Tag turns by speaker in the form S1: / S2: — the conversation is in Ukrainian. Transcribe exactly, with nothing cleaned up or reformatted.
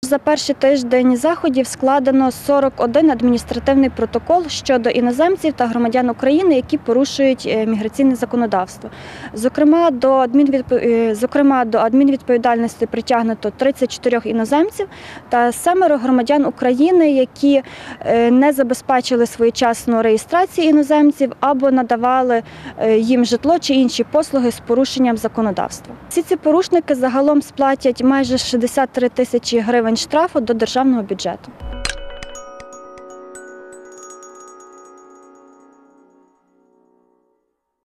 S1: За перший тиждень заходів складено сорок один адміністративний протокол щодо іноземців та громадян України, які порушують міграційне законодавство. Зокрема, до адмінвідп... Зокрема, до адмінвідповідальності притягнуто тридцять чотири іноземців та семеро громадян України, які не забезпечили своєчасну реєстрацію іноземців або надавали їм житло чи інші послуги з порушенням законодавства. Всі ці порушники загалом сплатять майже шістдесят три тисячі гривень штрафу до державного бюджету.